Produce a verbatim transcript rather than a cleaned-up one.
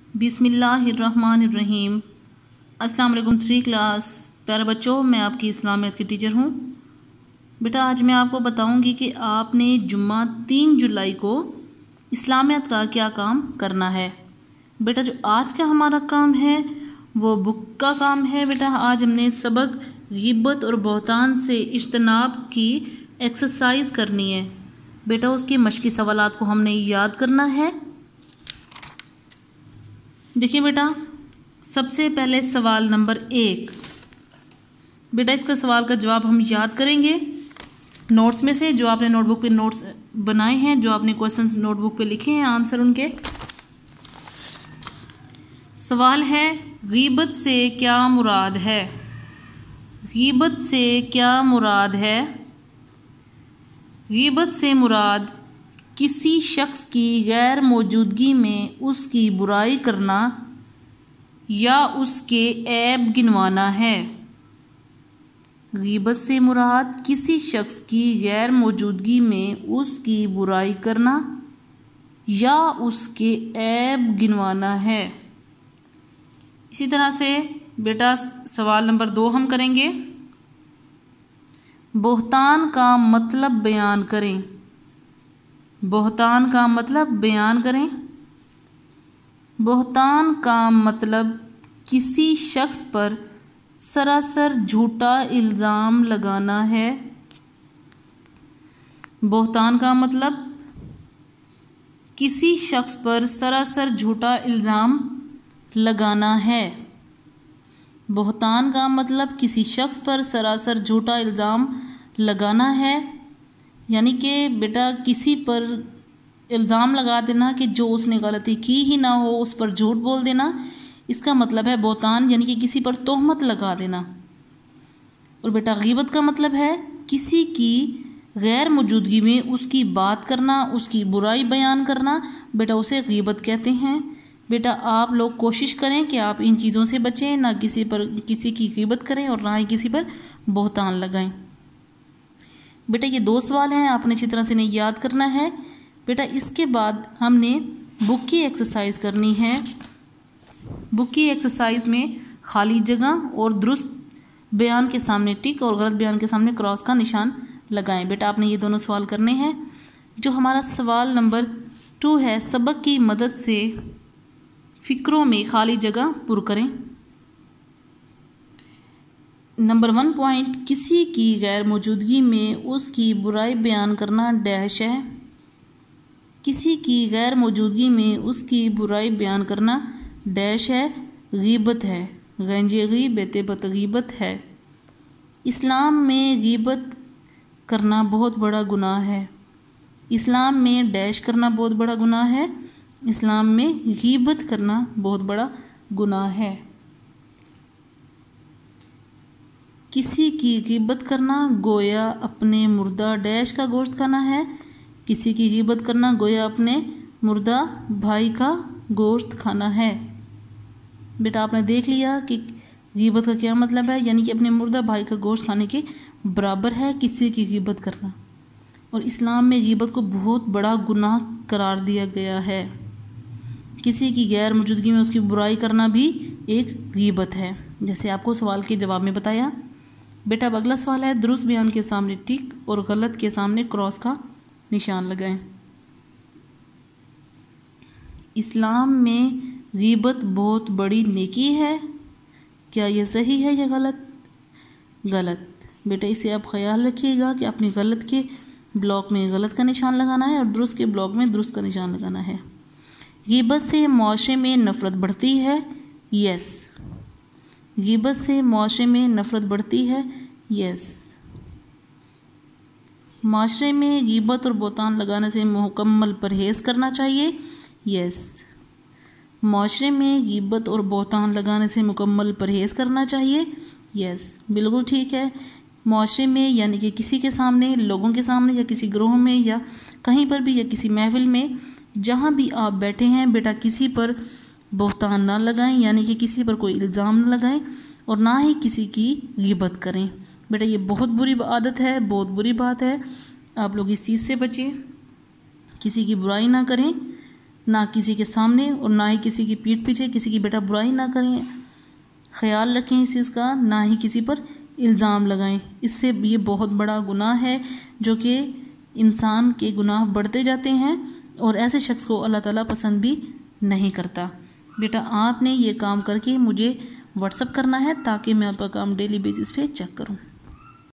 बिस्मिल्लाहिर्रहमानिर्रहीम। अस्सलाम वालेकुम थ्री क्लास प्यारे बच्चों, मैं आपकी इस्लामियत की टीचर हूँ। बेटा आज मैं आपको बताऊँगी कि आपने जुम्मा तीन जुलाई को इस्लामियत का क्या काम करना है। बेटा जो आज का हमारा काम है वो बुक का काम है। बेटा आज हमने सबक गिब्बत और बहतान से इज्तनाब की एक्सरसाइज करनी है। बेटा उसके मश्की सवालात को हमने याद करना है। देखिए बेटा, सबसे पहले सवाल नंबर एक। बेटा इसका सवाल का जवाब हम याद करेंगे नोट्स में से, जो आपने नोटबुक पे नोट्स बनाए हैं, जो आपने क्वेश्चंस नोटबुक पे लिखे हैं, आंसर उनके। सवाल है, गीबत से क्या मुराद है? गीबत से क्या मुराद है? गीबत से मुराद किसी शख्स की गैर मौजूदगी में उसकी बुराई करना या उसके ऐब गिनवाना है। गीबत से मुराद किसी शख्स की गैर मौजूदगी में उसकी बुराई करना या उसके ऐब गिनवाना है। इसी तरह से बेटा सवाल नंबर दो हम करेंगे। बहतान का मतलब बयान करें। बहतान का मतलब बयान करें। बहतान का मतलब किसी शख्स पर सरासर झूठा इल्ज़ाम लगाना है। बहतान का मतलब किसी शख्स पर सरासर झूठा इल्ज़ाम लगाना है। बहतान का मतलब किसी शख्स पर सरासर झूठा इल्ज़ाम लगाना है, यानी कि बेटा किसी पर इल्ज़ाम लगा देना कि जो उसने गलती की ही ना हो उस पर झूठ बोल देना, इसका मतलब है बहतान, यानी कि किसी पर तोहमत लगा देना। और बेटा गीबत का मतलब है किसी की गैर मौजूदगी में उसकी बात करना, उसकी बुराई बयान करना। बेटा उसे गीबत कहते हैं। बेटा आप लोग कोशिश करें कि आप इन चीज़ों से बचें, ना किसी पर किसी की गीबत करें और ना ही किसी पर बहतान लगाएं। बेटा ये दो सवाल हैं, आपने अच्छी तरह से इन्हें याद करना है। बेटा इसके बाद हमने बुक की एक्सरसाइज करनी है। बुक की एक्सरसाइज में खाली जगह और दुरुस्त बयान के सामने टिक और गलत बयान के सामने क्रॉस का निशान लगाएं। बेटा आपने ये दोनों सवाल करने हैं। जो हमारा सवाल नंबर टू है, सबक की मदद से फ़िक्रों में खाली जगह पुर करें। नंबर वन पॉइंट, किसी की गैर मौजूदगी में उसकी बुराई बयान करना डैश है। किसी की गैर मौजूदगी में उसकी बुराई बयान करना डैश है, गीबत है। गंजे गीबत बत गीबत है। इस्लाम में गीबत करना बहुत बड़ा गुनाह है। इस्लाम में डैश करना बहुत बड़ा गुनाह है। इस्लाम में गीबत करना बहुत बड़ा गुनाह है। किसी की गीबत करना गोया अपने मुर्दा डैश का गोश्त खाना है। किसी की गीबत करना गोया अपने मुर्दा भाई का गोश्त खाना है। बेटा आपने देख लिया कि गीबत का क्या मतलब है, यानी कि अपने मुर्दा भाई का गोश्त खाने के बराबर है किसी की गीबत करना। और इस्लाम में गीबत को बहुत बड़ा गुनाह करार दिया गया है। किसी की गैर मौजूदगी में उसकी बुराई करना भी एक गीबत है, जैसे आपको सवाल के जवाब में बताया। बेटा अब अगला सवाल है, दुरुस्त बयान के सामने टिक और गलत के सामने क्रॉस का निशान लगाएं। इस्लाम में गीबत बहुत बड़ी नेकी है, क्या यह सही है या गलत? गलत। बेटा इसे आप ख्याल रखिएगा कि अपनी गलत के ब्लॉक में गलत का निशान लगाना है और दुरुस्त के ब्लॉक में दुरुस्त का निशान लगाना है। गीबत से मुआशरे में नफ़रत बढ़ती है, यस। गीबत से मुआशरे में नफ़रत बढ़ती है, यस। माशरे में गीबत और बहतान लगाने से मुकम्मल परहेज़ करना चाहिए, यस। माशरे में गीबत और बहतान लगाने से मुकम्मल परहेज़ करना चाहिए, यस, बिल्कुल ठीक है। माशरे में यानी कि किसी के सामने, लोगों के सामने या किसी ग्रोह में या कहीं पर भी या किसी महफिल में जहाँ भी आप बैठे हैं, बेटा किसी पर बहतान ना लगाएं, यानी कि किसी पर कोई इल्ज़ाम ना लगाएं और ना ही किसी की गीबत करें। बेटा ये बहुत बुरी आदत है, बहुत बुरी बात है। आप लोग इस चीज़ से बचें, किसी की बुराई ना करें। ना किसी के सामने और ना ही किसी की पीठ पीछे किसी की बेटा बुराई ना करें। ख्याल रखें इस चीज़ का, ना ही किसी पर इल्ज़ाम लगाएं। इससे ये बहुत बड़ा गुनाह है जो कि इंसान के गुनाह बढ़ते जाते हैं और ऐसे शख्स को अल्लाह ताला पसंद भी नहीं करता। बेटा आपने ये काम करके मुझे व्हाट्सअप करना है ताकि मैं आपका काम डेली बेसिस पे चेक करूं।